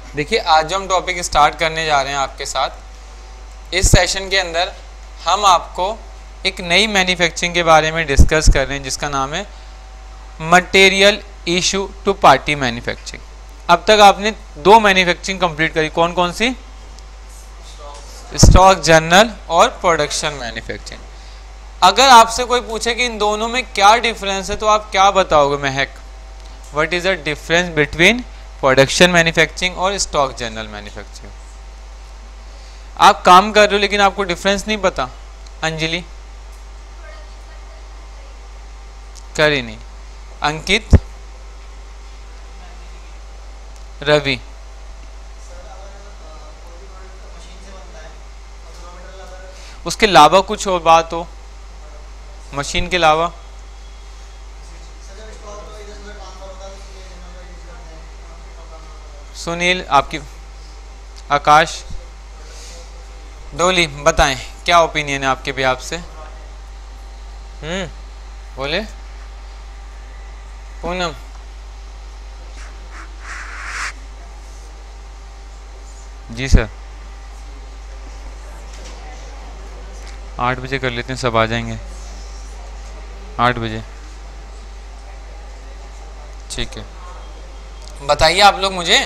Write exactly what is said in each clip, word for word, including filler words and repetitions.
देखिए आज जो हम टॉपिक स्टार्ट करने जा रहे हैं आपके साथ, इस सेशन के अंदर हम आपको एक नई मैन्युफैक्चरिंग के बारे में डिस्कस कर रहे हैं जिसका नाम है material issue to party manufacturing. अब तक आपने दो मैन्युफैक्चरिंग कंप्लीट करी, कौन कौन सी? स्टॉक जनरल और प्रोडक्शन मैन्युफैक्चरिंग। अगर आपसे कोई पूछे कि इन दोनों में क्या डिफरेंस है तो आप क्या बताओगे Mahak? What is the difference between production manufacturing और स्टॉक जनरल मैन्युफैक्चरिंग? आप काम कर रहे हो लेकिन आपको डिफरेंस नहीं पता। अंजलि करी नहीं, अंकित, रवि, उसके अलावा कुछ और बात हो, मशीन के अलावा। सुनील, आपकी, आकाश, डोली, बताएं क्या ओपिनियन है आपके भी आपसे? हम्म बोले। पूनम, जी सर, आठ बजे कर लेते हैं, सब आ जाएंगे आठ बजे। ठीक है, बताइए आप लोग मुझे।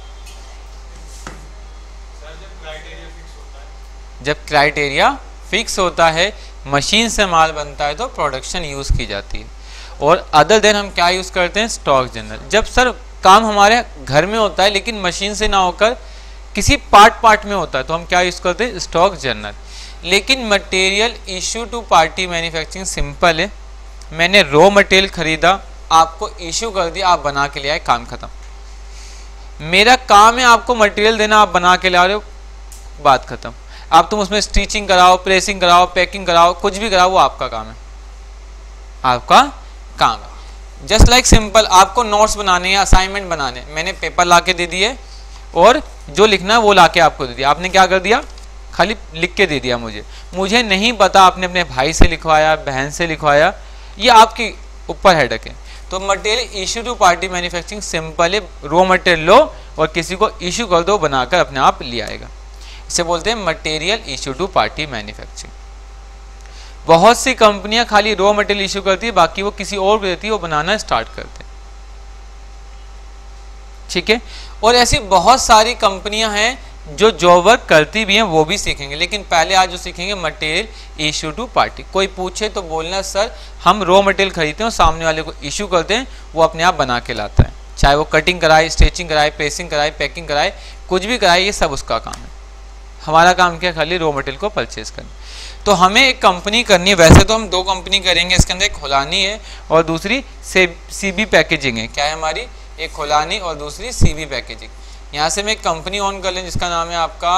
जब क्राइटेरिया फिक्स होता है, मशीन से माल बनता है तो प्रोडक्शन यूज़ की जाती है, और अदर देन हम क्या यूज़ करते हैं? Stock general. जब सर काम हमारे घर में होता है लेकिन मशीन से ना होकर किसी पार्ट पार्ट में होता है तो हम क्या यूज़ करते हैं? Stock general. लेकिन material issue to party manufacturing simple है। मैंने रॉ मटेरियल खरीदा, आपको इशू कर दिया, आप बना के ले आए, काम खत्म। मेरा काम है आपको मटेरियल देना, आप बना के ले आ रहे हो, बात खत्म। आप तुम उसमें स्टिचिंग कराओ, प्रेसिंग कराओ, पैकिंग कराओ, कुछ भी कराओ, वो आपका काम है, आपका काम है। जस्ट लाइक सिंपल, आपको नोट्स बनाने या असाइनमेंट बनाने, मैंने पेपर ला के दे दिए और जो लिखना है वो ला के आपको दे दिया। आपने क्या कर दिया? खाली लिख के दे दिया। मुझे मुझे नहीं पता आपने अपने भाई से लिखवाया, बहन से लिखवाया, ये आपके ऊपर हेडक है। तो material issue to party manufacturing simple है, रॉ मटेरियल लो और किसी को इशू कर दो, बनाकर अपने आप ले आएगा। इसे बोलते हैं material issue to party manufacturing. बहुत सी कंपनियां खाली रॉ मटेरियल इशू करती है, बाकी वो किसी और को देती है, वो बनाना स्टार्ट करते हैं। ठीक है, और ऐसी बहुत सारी कंपनियां हैं जो जॉब वर्क करती भी हैं, वो भी सीखेंगे। लेकिन पहले आज जो सीखेंगे मटेरियल इशू टू पार्टी। कोई पूछे तो बोलना सर हम रॉ मटेरियल खरीदते हैं और सामने वाले को इशू करते हैं, वो अपने आप बना के लाता है। चाहे वो कटिंग कराए, स्टिचिंग कराए, प्रेसिंग कराए, पैकिंग कराए, कुछ भी कराए, ये सब उसका काम है। हमारा काम क्या? खाली रॉ मटेरियल को परचेज करना। तो हमें एक कंपनी करनी है, वैसे तो हम दो कंपनी करेंगे, इसके अंदर एक खुलानी है और दूसरी सीबी पैकेजिंग है। क्या है हमारी? एक खुलानी और दूसरी सीबी पैकेजिंग। यहाँ से मैं एक कंपनी ऑन कर लें जिसका नाम है आपका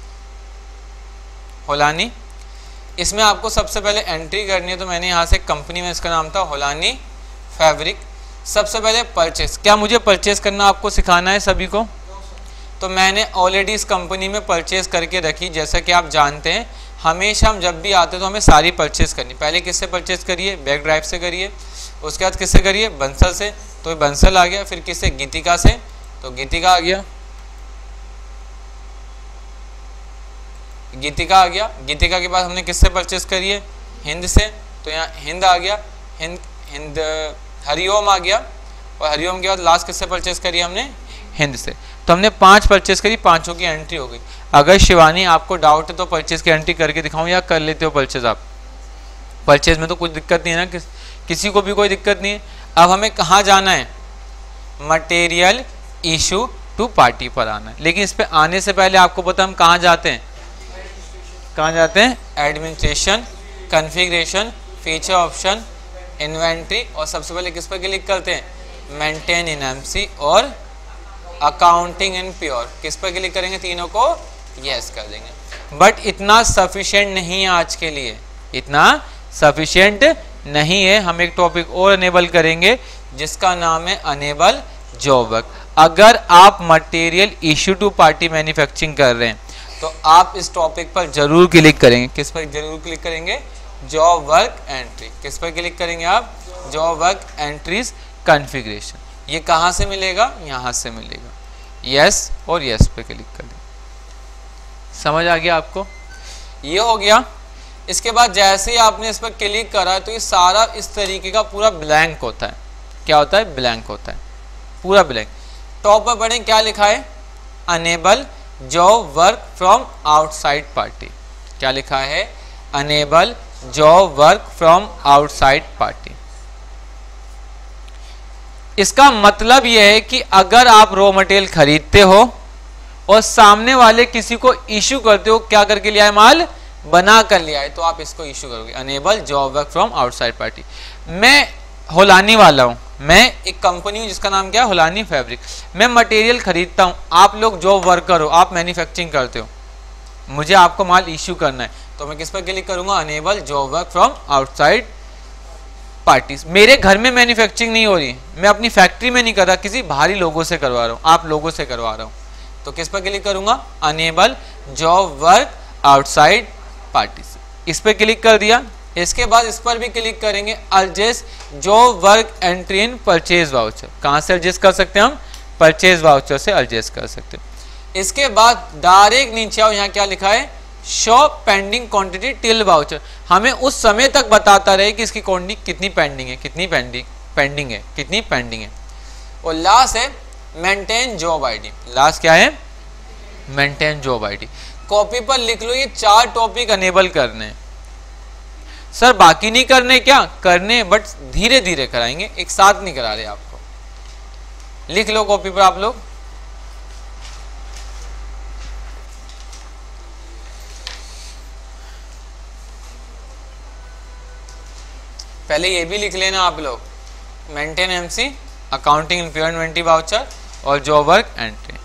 होलानी। इसमें आपको सबसे पहले एंट्री करनी है, तो मैंने यहाँ से कंपनी में, इसका नाम था होलानी फैब्रिक। सबसे पहले परचेस, क्या मुझे परचेस करना आपको सिखाना है सभी को? तो मैंने ऑलरेडी इस कंपनी में परचेस करके रखी। जैसा कि आप जानते हैं हमेशा हम जब भी आते हैं तो हमें सारी परचेस करनी। पहले किससे परचेस करिए? बैक ड्राइव से करिए। उसके बाद किससे करिए? बंसल से, तो बंसल आ गया। फिर किससे? गीतिका से, तो गीतिका आ गया, गीतिका आ गया। गीतिका के बाद हमने किससे परचेस करी है? हिंद से, तो यहाँ हिंद आ गया। हिंद हिंद हरिओम आ गया, और हरिओम के बाद लास्ट किससे परचेस करी हमने? हिंद से। तो हमने पांच परचेस करी, पांचों की एंट्री हो गई। अगर शिवानी आपको डाउट है तो परचेस की एंट्री करके दिखाऊं या कर लेते हो परचेस आप? परचेस में तो कुछ दिक्कत नहीं है ना, किस किसी को भी कोई दिक्कत नहीं है। अब हमें कहाँ जाना है? मटेरियल इशू टू पार्टी पर आना है। लेकिन इस पर आने से पहले आपको पता हम कहाँ जाते हैं? कहाँ जाते हैं? Administration, configuration, feature option, inventory, और सबसे पहले किस पर क्लिक करते हैं? मेंटेन इन एमसी और अकाउंटिंग इन प्योर। किस पर क्लिक करेंगे? तीनों को यस कर देंगे। बट इतना सफिशिएंट नहीं है आज के लिए, इतना सफिशिएंट नहीं है। हम एक टॉपिक और अनेबल करेंगे जिसका नाम है अनेबल जॉब वर्क। अगर आप material issue to party manufacturing कर रहे हैं तो आप इस टॉपिक पर जरूर क्लिक करेंगे। किस पर जरूर क्लिक करेंगे? Job work entry. किस पर क्लिक करेंगे आप? Job work entries configuration. ये कहाँ से मिलेगा? यहाँ से मिलेगा। यस और यस पे क्लिक कर दें। समझ आ गया आपको? ये हो गया। इसके बाद जैसे ही आपने इस पर क्लिक करा तो ये सारा इस तरीके का पूरा ब्लैंक होता है। क्या होता है? ब्लैंक होता है, पूरा ब्लैंक। टॉप पर पढ़ें क्या लिखा है? Enable job work from outside party. क्या लिखा है? Enable job work from outside party. इसका मतलब यह है कि अगर आप रॉ मटेरियल खरीदते हो और सामने वाले किसी को इश्यू करते हो, क्या करके लिया है? माल बना कर लिया है, तो आप इसको इश्यू करोगे। Enable job work from outside party. मैं होलानी वाला हूं, मैं एक कंपनी हूं जिसका नाम क्या है? होलानी फैब्रिक। मैं मटेरियल खरीदता हूं, आप लोग जॉब वर्कर हो, आप मैन्युफैक्चरिंग करते हो, मुझे आपको माल इश्यू करना है, तो मैं किस पर क्लिक करूंगा? Enable job work from outside parties. मेरे घर में मैन्युफैक्चरिंग नहीं हो रही, मैं अपनी फैक्ट्री में नहीं कर रहा, किसी बाहरी लोगों से करवा रहा हूँ, आप लोगों से करवा रहा हूँ, तो किस पर क्लिक करूंगा? Enable job work outside parties. इस पर क्लिक कर दिया। इसके बाद इस पर भी क्लिक करेंगे, adjust job work entry in purchase voucher. कहाँ से एडजस्ट कर सकते हैं हम? परचेज वाउचर से एडजस्ट कर सकते हैं। इसके बाद डायरेक्ट नीचे आओ, यहाँ क्या लिखा है? Show pending quantity till voucher. हमें उस समय तक बताता रहे कि इसकी क्वांटिटी कितनी पेंडिंग है, कितनी पेंडिंग पेंडिंग है, कितनी पेंडिंग है। और लास्ट है मेंटेन जॉब आईडी। लास्ट क्या है? Maintain job ID. कॉपी पर लिख लो, ये चार टॉपिक अनेबल करने हैं। सर बाकी नहीं करने? क्या करने, बट धीरे धीरे कराएंगे, एक साथ नहीं करा रहे आपको। लिख लो कॉपी पर आप लोग। पहले ये भी लिख लेना आप लोग, maintain MC, accounting inventory voucher और जॉब वर्क एंट्री।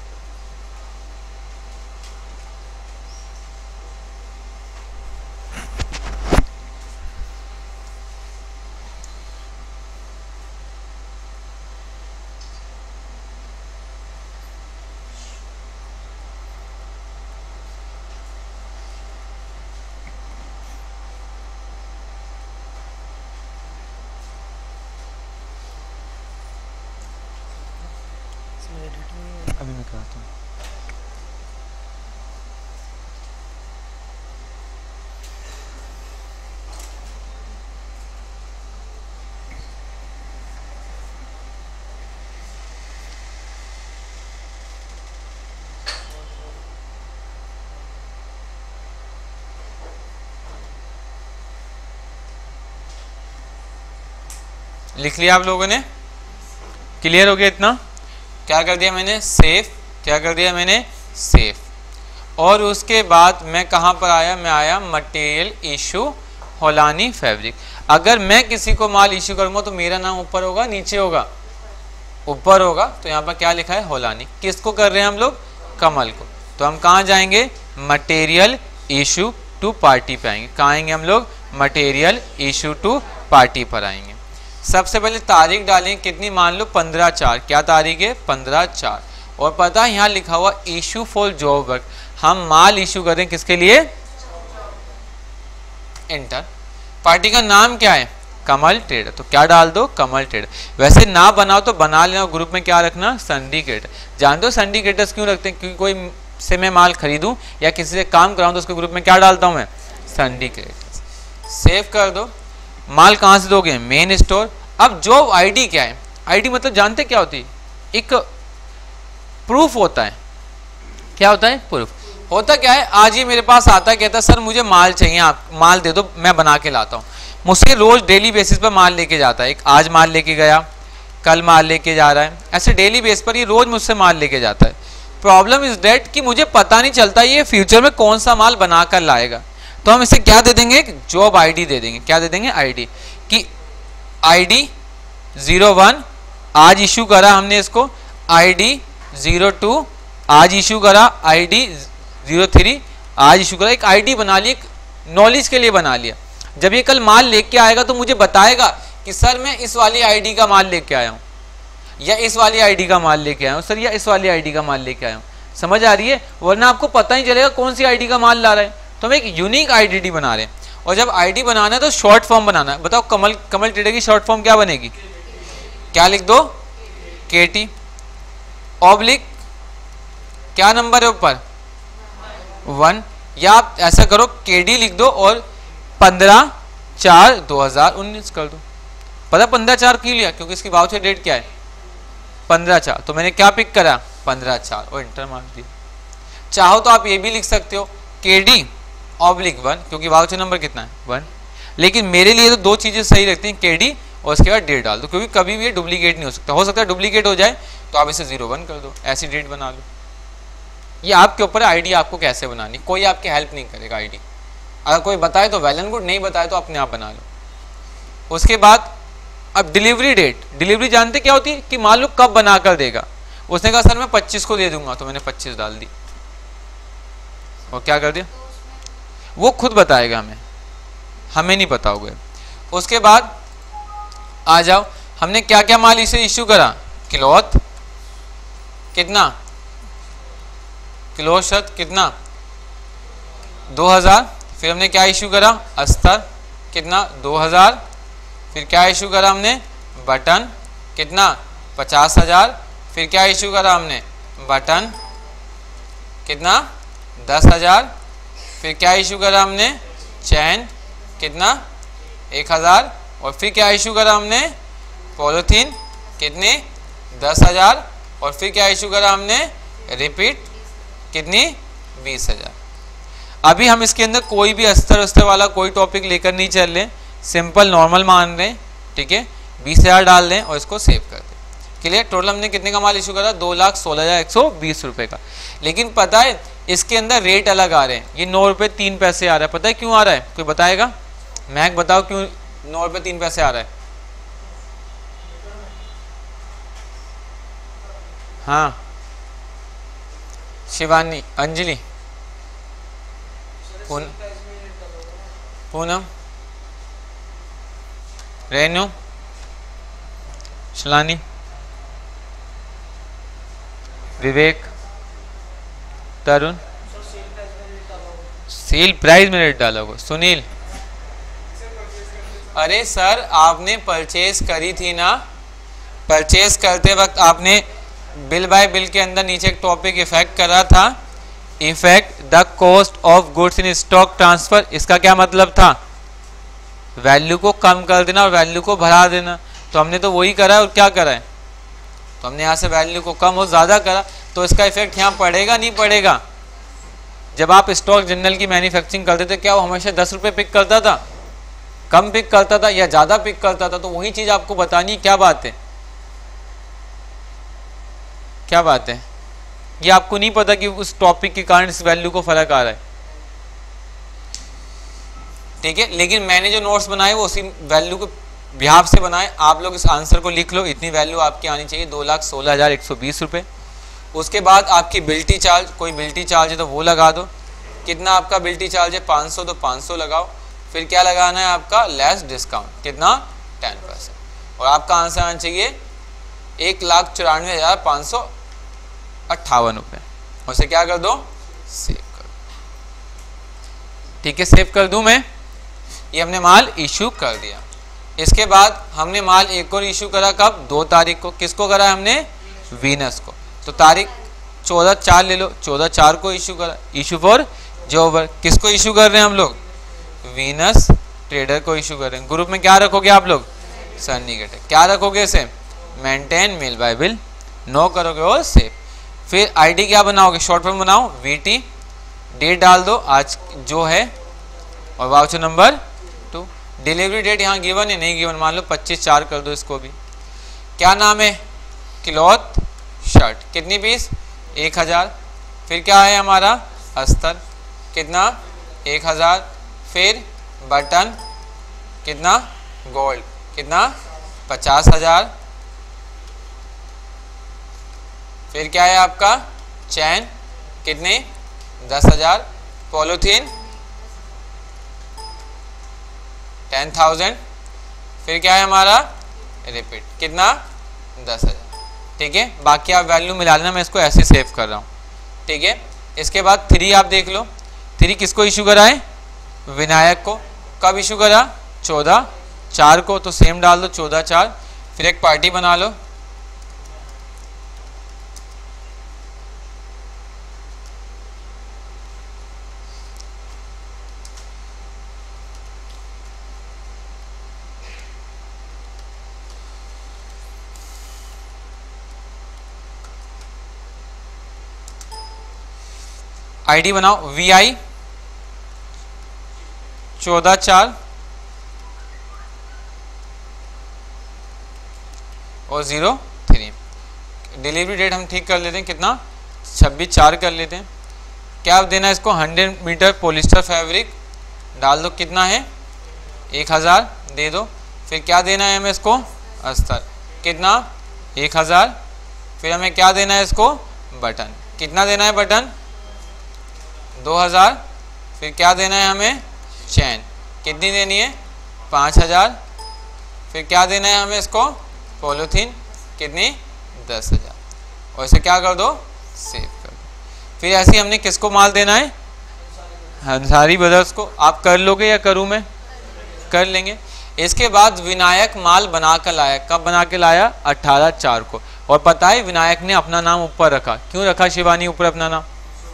अभी मैं कराता हूँ। लिख लिया आप लोगों ने? क्लियर हो गया इतना? क्या कर दिया मैंने? सेफ। क्या कर दिया मैंने? सेफ। और उसके बाद मैं कहाँ पर आया? मैं आया मटेरियल इशू होलानी फैब्रिक। अगर मैं किसी को माल इशू करूँगा तो मेरा नाम ऊपर होगा नीचे होगा? ऊपर होगा। तो यहाँ पर क्या लिखा है? होलानी। किसको कर रहे हैं हम लोग? कमल को। तो हम कहाँ जाएंगे? मटेरियल इशू टू पार्टी पे आएंगे। कहाँ आएंगे हम लोग? मटेरियल इशू टू पार्टी पर आएंगे। सबसे पहले तारीख डालें, कितनी? मान लो पंद्रह चार। क्या तारीख है? पंद्रह चार। और पता है यहाँ लिखा हुआ इशू फॉर जॉब वर्क, हम माल इशू करें किसके लिए? इंटर। पार्टी का नाम क्या है? कमल ट्रेडर। तो क्या डाल दो? कमल ट्रेडर। वैसे ना बनाओ तो बना लेना, ग्रुप में क्या रखना? सिंडिकेटर। जानते हो सिंडिकेटर्स क्यों रखते हैं? क्योंकि कोई से मैं माल खरीदूं या किसी से काम कराऊं तो उसके ग्रुप में क्या डालता हूं मैं? सिंडिकेटर्स। सेव कर दो। माल कहाँ से दोगे? Main store. अब जॉब आईडी क्या है? आईडी मतलब जानते क्या होती है? एक प्रूफ होता है। क्या होता है? प्रूफ। होता क्या है? आज ये मेरे पास आता है, कहता है सर मुझे माल चाहिए, आप माल दे दो, मैं बना के लाता हूँ। मुझसे रोज डेली बेसिस पर माल लेके जाता है। एक आज माल लेके गया, कल माल लेके जा रहा है, ऐसे डेली बेस पर ये रोज मुझसे माल लेके जाता है। प्रॉब्लम इज डेट कि मुझे पता नहीं चलता ये फ्यूचर में कौन सा माल बना कर लाएगा। तो हम इसे क्या दे देंगे? जॉब आईडी दे देंगे। क्या दे देंगे? आईडी। कि आईडी जीरो वन आज इशू करा हमने इसको, आईडी जीरो टू आज इशू करा, आईडी जीरो थ्री आज इशू करा। एक आईडी बना ली, एक नॉलेज के लिए बना लिया। जब ये कल माल लेके आएगा तो मुझे बताएगा कि सर मैं इस वाली आईडी का माल लेके आया हूँ, या इस वाली आईडी का माल लेके आया हूँ सर, या इस वाली आईडी का माल लेके आया हूँ। समझ आ रही है? वरना आपको पता ही चलेगा कौन सी आईडी का माल ला रहा है। तो हम एक यूनिक आईडी बना रहे हैं। और जब आईडी बनाना है तो शॉर्ट फॉर्म बनाना है। बताओ कमल कमल ट्रेडर की शॉर्ट फॉर्म क्या बनेगी? क्या लिख दो? केटी ऑब्लिक क्या नंबर है ऊपर? वन। या आप ऐसा करो केडी लिख दो और पंद्रह चार दो हजार उन्नीस कर दो। पता पंद्रह चार क्यों लिया? क्योंकि इसकी वाउचर डेट क्या है? पंद्रह चार। तो मैंने क्या पिक करा? पंद्रह चार और इंटर मार दिया। चाहो तो आप ये भी लिख सकते हो केडी ऑब्लिक वन, क्योंकि वाउचर नंबर कितना है? वन। लेकिन मेरे लिए तो दो चीजें सही लगती हैं, केडी और उसके बाद डेट डाल दो, क्योंकि कभी भी ये डुप्लीकेट नहीं हो सकता। हो सकता है डुप्लीकेट हो जाए तो आप इसे जीरो वन कर दो, ऐसी डेट बना लो। ये आपके ऊपर है आईडी आपको कैसे बनानी, कोई आपकी हेल्प नहीं करेगा आईडी। अगर कोई बताए तो वेल एंड गुड, नहीं बताए तो अपने आप बना लो। उसके बाद अब डिलीवरी डेट, डिलीवरी जानते क्या होती है? कि मान लो कब बना कर देगा। उसने कहा सर मैं पच्चीस को दे दूंगा, तो मैंने पच्चीस डाल दी और क्या कर दिया? वो खुद बताएगा हमें, हमें नहीं पता होगा। उसके बाद आ जाओ, हमने क्या क्या माल इसे इश्यू करा? क्लॉथ कितना? क्लॉथ शर्ट कितना? दो हजार। फिर हमने क्या इश्यू करा? अस्तर कितना? दो हजार। फिर क्या इशू करा हमने? बटन कितना? पचास हजार। फिर क्या इशू करा हमने? बटन कितना? दस हजार। फिर क्या इशू करा हमने? चैन कितना? एक हजार। और फिर क्या इशू करा हमने? पॉलिथीन कितनी? दस हजार। और फिर क्या इशू करा हमने? रिपीट कितनी? बीस हजार। अभी हम इसके अंदर कोई भी अस्तर अस्तर वाला कोई टॉपिक लेकर नहीं चल रहे, सिंपल नॉर्मल मान रहे हैं, ठीक है। बीस हजार डाल दें और इसको सेव कर दें। क्लियर? टोटल हमने कितने का माल इशू करा? दो लाख सोलह हजार एक सौ बीस रुपए का। लेकिन पता है इसके अंदर रेट अलग आ रहे हैं। ये नौ रुपये तीन पैसे आ रहा है। पता है क्यों आ रहा है? कोई बताएगा? महक बताओ क्यों नौ रुपये तीन पैसे आ रहा है? हाँ शिवानी, अंजलि, पूनम, रेनू, शलानी, विवेक, तरुण। सेल प्राइस में रेट डाला होगा। सुनील, अरे सर आपने परचेज करी थी ना, परचेज करते वक्त आपने बिल बाय बिल के अंदर नीचे एक टॉपिक इफेक्ट करा था, effect the cost of goods in stock transfer. इसका क्या मतलब था? वैल्यू को कम कर देना और वैल्यू को बढ़ा देना। तो हमने तो वही करा है। और क्या करा है? तो हमने यहाँ से वैल्यू को कम और ज़्यादा करा, तो इसका इफेक्ट यहाँ पड़ेगा नहीं पड़ेगा? जब आप स्टॉक जनरल की मैन्युफैक्चरिंग करते थे, क्या वो हमेशा दस रुपये पिक करता था? कम पिक करता था या ज़्यादा पिक करता था? तो वही चीज़ आपको बतानी। क्या बात है? क्या बात है? ये आपको नहीं पता कि उस टॉपिक के कारण इस वैल्यू को फर्क आ रहा है, ठीक है। लेकिन मैंने जो नोट्स बनाए वो उसी वैल्यू के बिहाफ से बनाए। आप लोग इस आंसर को लिख लो, इतनी वैल्यू आपकी आनी चाहिए, दो लाख सोलह हजार एक सौ बीस रुपये। उसके बाद आपकी बिल्टी चार्ज, कोई बिल्टी चार्ज है तो वो लगा दो। कितना आपका बिल्टी चार्ज है? पाँच सौ, तो पाँच सौ लगाओ। फिर क्या लगाना है आपका? लेस डिस्काउंट कितना? Ten percent. और आपका आंसर आना चाहिए एक लाख चौरानवे हजार पाँच सौ अट्ठावन रुपये। उसे क्या कर दो? सेव कर दो, ठीक है। सेव कर दूं मैं? ये हमने माल इशू कर दिया। इसके बाद हमने माल एक और इशू करा, कब? दो तारीख को। किसको करा हमने? वीनस को। तो तारीख चौदह चार ले लो, चौदह चार को इशू करा। इशू फॉर जोवर। किसको इशू कर रहे हैं हम लोग? वीनस ट्रेडर को इशू कर रहे हैं। ग्रुप में क्या रखोगे आप लोग? Sunny gate. क्या रखोगे इसे? Maintain mail by bill. No करोगे और सेव। फिर आईडी क्या बनाओगे? शॉर्ट फॉर्म बनाओ वीटी। डेट डाल दो आज जो है और voucher number two. Delivery date यहाँ गिवन है, नहीं गिवन, मान लो पच्चीस चार कर दो इसको भी। क्या नाम है? Cloth shirt. कितनी पीस? एक हजार। फिर क्या है हमारा? अस्तर कितना? एक हजार। फिर बटन कितना? गोल्ड कितना? पचास हजार। फिर क्या है आपका? चैन कितने? दस हजार। Polythene ten thousand. फिर क्या है हमारा? रिपीट कितना? दस हजार, ठीक है। बाकी आप वैल्यू मिला लेना, मैं इसको ऐसे सेव कर रहा हूँ, ठीक है। इसके बाद थ्री आप देख लो। थ्री किसको इशू करा है? विनायक को। कब इशू करा? चौदह चार को, तो सेम डाल दो चौदह चार। फिर एक पार्टी बना लो, आईडी बनाओ, वी आई चौदह चार और जीरो थ्री। डिलीवरी डेट हम ठीक कर लेते हैं, कितना छब्बीस चार कर लेते हैं। क्या देना है इसको, हंड्रेड मीटर पॉलिस्टर फैब्रिक डाल दो, कितना है एक हज़ार दे दो। फिर क्या देना है हमें इसको, अस्तर, कितना एक हज़ार। फिर हमें क्या देना है इसको, बटन, कितना देना है बटन दो हज़ार। फिर क्या देना है हमें, चैन, कितनी देनी है पाँच हज़ार। फिर क्या देना है हमें इसको, पॉलीथीन, कितनी दस हज़ार। और इसे क्या कर दो, सेव कर दो। फिर ऐसे ही हमने किसको माल देना है, अंसारी ब्रदर्स को। आप कर लोगे या करूँ मैं, कर लेंगे। इसके बाद विनायक माल बना कर लाया, कब बना के लाया, अठारह चार को। और पता है विनायक ने अपना नाम ऊपर रखा, क्यों रखा शिवानी ऊपर अपना नाम,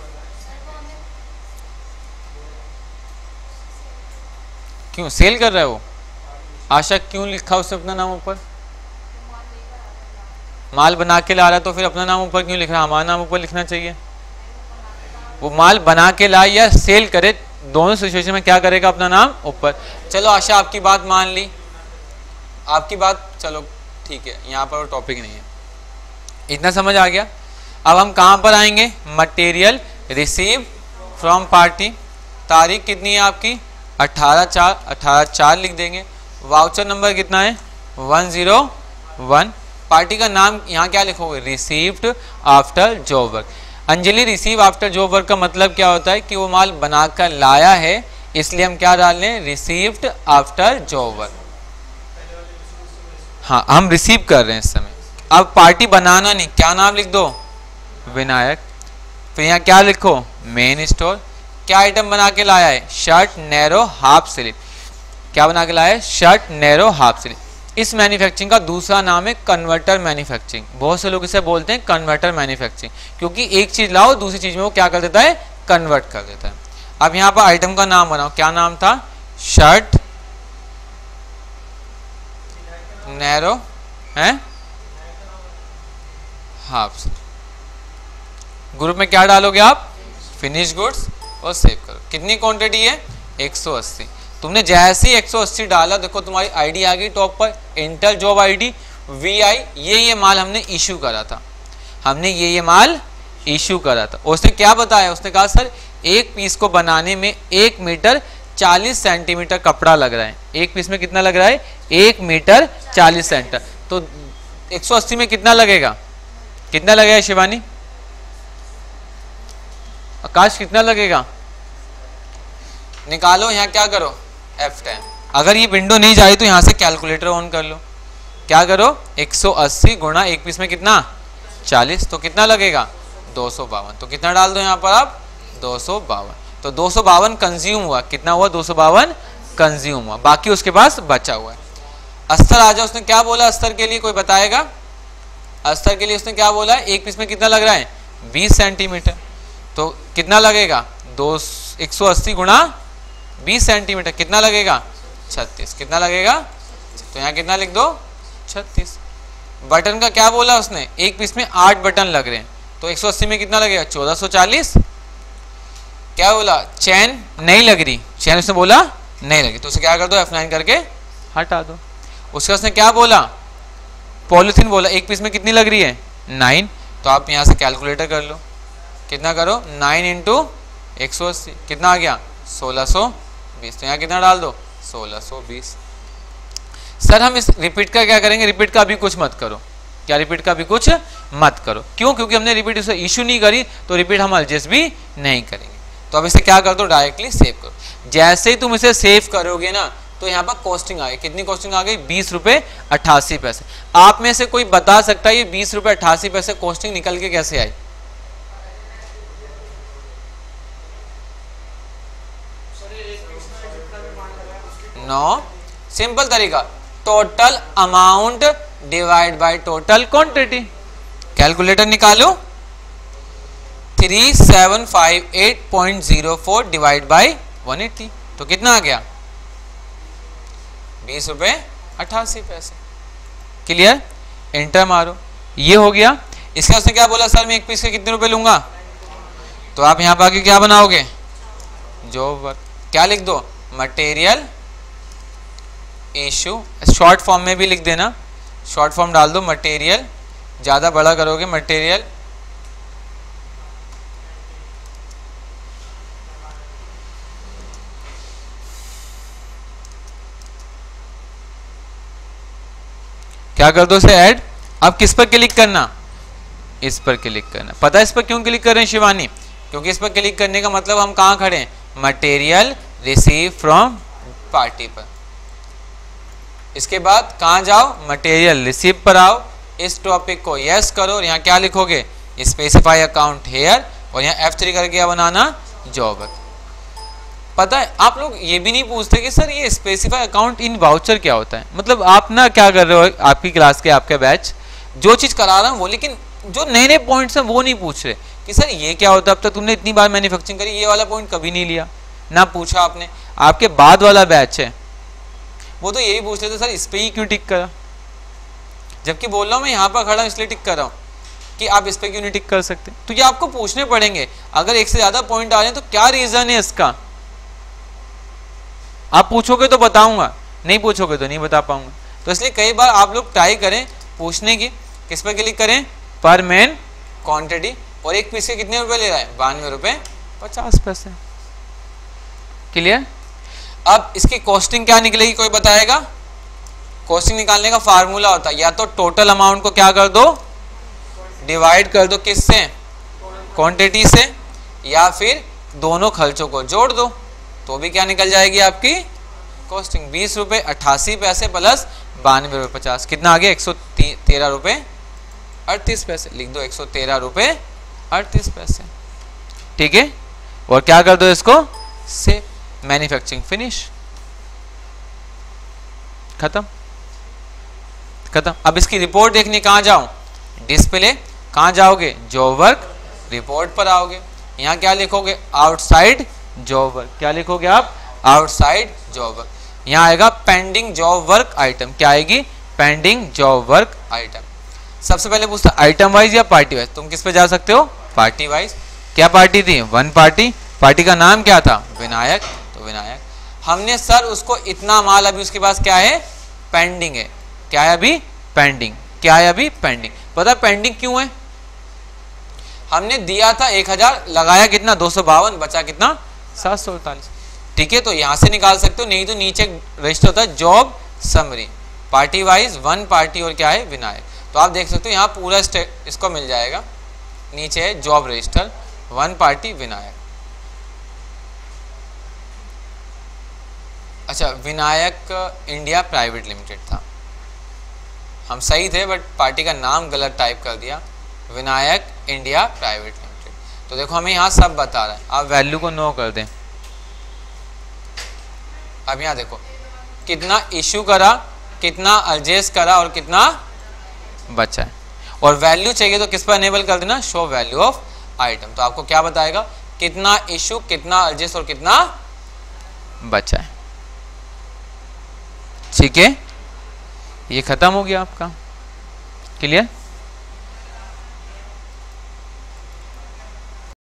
क्यों सेल कर रहा है वो, आशा क्यों लिखा उसने अपना नाम ऊपर, माल बना के ला रहा है तो फिर अपना नाम ऊपर क्यों लिख रहा है, हमारा नाम ऊपर लिखना चाहिए। वो माल बना के लाए या सेल करे, दोनों सिचुएशन में क्या करेगा, अपना नाम ऊपर। चलो आशा आपकी बात मान ली, आपकी बात चलो ठीक है, यहाँ पर टॉपिक नहीं है, इतना समझ आ गया। अब हम कहाँ पर आएंगे, मटेरियल रिसीव फ्रॉम पार्टी, तारीख कितनी है आपकी अठारह चार, अठारह चार लिख देंगे। वाउचर नंबर कितना है वन ज़ीरो वन। पार्टी का नाम यहाँ क्या लिखोगे, received after job work. Anjali receive after job work का मतलब क्या होता है कि वो माल बनाकर लाया है, इसलिए हम क्या डाल लें, रिसीव्ड आफ्टर जॉब वर्क। हाँ हम रिसीव कर रहे हैं इस समय। अब पार्टी बनाना नहीं, क्या नाम लिख दो, विनायक। फिर यहाँ क्या लिखो, मेन स्टोर। क्या आइटम बना के लाया है, शर्ट नैरो हाफ स्लीव। क्या बना के लाया है, शर्ट नैरो हाफ स्लीव। इस मैन्युफैक्चरिंग का दूसरा नाम है कन्वर्टर मैन्युफैक्चरिंग। बहुत से लोग इसे बोलते हैं कन्वर्टर मैन्युफैक्चरिंग, क्योंकि एक चीज लाओ दूसरी चीज में वो क्या कर देता है, कन्वर्ट कर देता है। अब यहाँ पर आइटम का नाम बनाओ, क्या नाम था, शर्ट नैरो है हाफ स्लीव। ग्रुप में क्या डालोगे आप, फिनिश गुड्स, और सेव करो। कितनी क्वांटिटी है, एक सौ अस्सी। तुमने जैसे ही एक सौ अस्सी डाला, देखो तुम्हारी आईडी आ गई टॉप पर, enter job ID V I. ये ये माल हमने इशू करा था, हमने ये ये माल इशू करा था। उसने क्या बताया, उसने कहा सर एक पीस को बनाने में एक मीटर चालीस सेंटीमीटर कपड़ा लग रहा है। एक पीस में कितना लग रहा है, एक मीटर चालीस सेंटीमीटर। तो एक सौ अस्सी में कितना लगेगा, कितना लगेगा शिवानी, आकाश कितना लगेगा, निकालो। यहाँ क्या करो, एफ टेन। अगर ये विंडो नहीं जाए तो यहाँ से कैलकुलेटर ऑन कर लो। क्या करो, एक सौ अस्सी गुणा एक पीस में कितना चालीस, तो कितना लगेगा दो सौ बावन। तो कितना डाल दो यहाँ पर आप, दो सौ बावन। तो दो सौ बावन कंज्यूम हुआ, कितना हुआ, दो सौ बावन कंज्यूम हुआ, बाकी उसके पास बचा हुआ है। अस्तर आ जाओ, उसने क्या बोला अस्तर के लिए, कोई बताएगा, अस्तर के लिए उसने क्या बोला है, एक पीस में कितना लग रहा है, बीस सेंटीमीटर। तो कितना लगेगा, दो एक सौ अस्सी गुणा बीस सेंटीमीटर, कितना लगेगा छत्तीस। कितना लगेगा, तो यहाँ कितना लिख दो, छत्तीस। बटन का क्या बोला उसने, एक पीस में आठ बटन लग रहे हैं, तो एक सौ अस्सी में कितना लगेगा, चौदह सौ चालीस। क्या बोला, चैन नहीं लग रही, चैन उसने बोला नहीं लगी, तो उसे क्या कर दो, एफ नाइन करके हटा दो। उसके उसने क्या बोला, पॉलीथीन बोला, एक पीस में कितनी लग रही है, नाइन। तो आप यहाँ से कैलकुलेटर कर लो, कितना करो, नाइन इंटू एक सौ अस्सी, कितना आ गया, सोलह सौ बीस। तो यहाँ कितना डाल दो, सोलह सौ बीस। सर हम इस रिपीट का क्या करेंगे, रिपीट का भी कुछ मत करो। क्या, रिपीट का भी कुछ मत करो, क्यों, क्योंकि हमने रिपीट उसे इशू नहीं करी, तो रिपीट हम एडजस्ट भी नहीं करेंगे। तो अब इसे क्या कर दो, डायरेक्टली सेव करो। जैसे ही तुम इसे सेव करोगे ना, तो यहाँ पर कॉस्टिंग आ गई, कितनी कॉस्टिंग आ गई, बीस रुपये अट्ठासी पैसे। आप में से कोई बता सकता है ये बीस रुपये अट्ठासी पैसे कॉस्टिंग निकल के कैसे आई, नो, सिंपल तरीका, total amount divide by total quantity. Calculator निकालो, three seven five eight point zero four divide by one eighty, तो कितना आ गया, बीस रुपये अट्ठासी पैसे। क्लियर, एंटर मारो, ये हो गया। इसका उसने क्या बोला, सर मैं एक पीस के कितने रुपए लूंगा, तो आप यहाँ पर आके क्या बनाओगे, जॉब वर्क। क्या लिख दो, मटेरियल इशू, शॉर्ट फॉर्म में भी लिख देना, शॉर्ट फॉर्म डाल दो मटेरियल, ज़्यादा बड़ा करोगे मटेरियल क्या कर दो इसे ऐड। अब किस पर क्लिक करना, इस पर क्लिक करना। पता है इस पर क्यों क्लिक कर रहे हैं शिवानी, क्योंकि इस पर क्लिक करने का मतलब हम कहाँ खड़े हैं, मटेरियल रिसीव फ्रॉम पार्टी पर। इसके बाद कहाँ जाओ, मटेरियल रिसीव पर आओ, इस टॉपिक को यस करो और यहाँ क्या लिखोगे, स्पेसिफाई अकाउंट हेयर, और यहाँ एफ थ्री करके क्या बनाना, जॉब। पता है आप लोग ये भी नहीं पूछते कि सर ये स्पेसिफाई अकाउंट इन वाउचर क्या होता है। मतलब आप ना क्या कर रहे हो, आपकी क्लास के आपका बैच जो चीज़ करा रहा हूँ वो, लेकिन जो नए नए पॉइंट्स हैं वो नहीं पूछ रहे कि सर ये क्या होता है। अब तक तुमने इतनी बार मैन्युफैक्चरिंग करी, ये वाला पॉइंट कभी नहीं लिया ना पूछा आपने। आपके बाद वाला बैच है वो तो यही पूछ रहे थे सर इस पर ही क्यों टिक करा, जबकि बोल रहा हूँ मैं यहाँ पर खड़ा हूँ इसलिए टिक कर रहा हूँ कि आप इस पर क्यों नहीं टिक कर सकते। तो ये आपको पूछने पड़ेंगे, अगर एक से ज़्यादा पॉइंट आ रहे हैं तो क्या रीज़न है इसका। आप पूछोगे तो बताऊंगा, नहीं पूछोगे तो नहीं बता पाऊंगा। तो इसलिए कई बार आप लोग ट्राई करें पूछने की, किस पर क्लिक करें, पर मैन क्वांटिटी, और एक पीस के कितने रुपए ले रहा है, बानवे रुपए पचास पैसे। क्लियर। अब इसकी कॉस्टिंग क्या निकलेगी, कोई बताएगा। कॉस्टिंग निकालने का फार्मूला होता है, या तो टोटल अमाउंट को क्या कर दो, डिवाइड कर दो किससे, क्वांटिटी से, या फिर दोनों खर्चों को जोड़ दो, तो भी क्या निकल जाएगी आपकी कॉस्टिंग। बीस रुपये अट्ठासी पैसे प्लस बानवे रुपये पचास, कितना आ गया, एक सौ तेरह रुपये अड़तीस पैसे। लिख दो एक सौ तेरह रुपये अड़तीस पैसे। ठीक है, और क्या कर दो इसको से, मैन्युफैक्चरिंग फिनिश, खत्म खत्म। अब इसकी रिपोर्ट देखने कहाँ जाओ, डिस्प्ले, कहाँ जाओगे, जॉब वर्क रिपोर्ट पर आओगे। यहाँ क्या लिखोगे, आउटसाइड जॉब वर्क। क्या लिखोगे आप, आउटसाइड जॉब वर्क। यहाँ आएगा पेंडिंग जॉब वर्क आइटम, क्या आएगी, पेंडिंग जॉब वर्क आइटम। सबसे पहले पूछता आइटम वाइज या पार्टी वाइज, तुम किस पे जा सकते हो, पार्टी वाइज। क्या पार्टी थी, वन पार्टी, पार्टी का नाम क्या था, विनायक, तो विनायक। हमने सर उसको इतना माल, अभी उसके पास क्या है, पेंडिंग है। क्या है अभी, पेंडिंग। क्या है अभी, पेंडिंग। पता पेंडिंग क्यों है, हमने दिया था एक हजार, लगाया कितना, दो सौ बावन, बचा कितना, सात सौ अड़तालीस। ठीक है, तो यहां से निकाल सकते हो, नहीं तो नीचे रजिस्टर होता है job summary, party wise one party और क्या है, विनायक। तो आप देख सकते हो यहाँ पूरा इसको मिल जाएगा, नीचे है job register, one party Vinayak. अच्छा, विनायक इंडिया प्राइवेट लिमिटेड था, हम सही थे बट पार्टी का नाम गलत टाइप कर दिया, विनायक इंडिया प्राइवेट लिमिटेड। तो देखो हमें यहाँ सब बता रहा है, आप वैल्यू को नो कर दें। अब यहाँ देखो कितना इशू करा, कितना एडजस्ट करा और कितना बचा है, और वैल्यू चाहिए तो किस पर अनेबल कर देना, शो वैल्यू ऑफ आइटम। तो आपको क्या बताएगा, कितना इशू, कितना एडजस्ट और कितना बचा है। ठीक है, ये खत्म हो गया आपका, क्लियर।